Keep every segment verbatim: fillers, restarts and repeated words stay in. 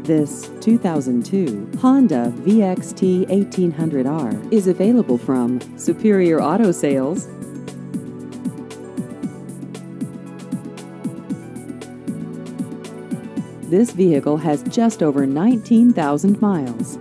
This two thousand two Honda V X T eighteen hundred R is available from Superior Auto Sales. This vehicle has just over nineteen thousand miles.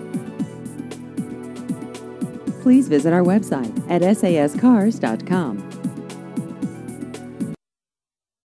Please visit our website at S A S cars dot com.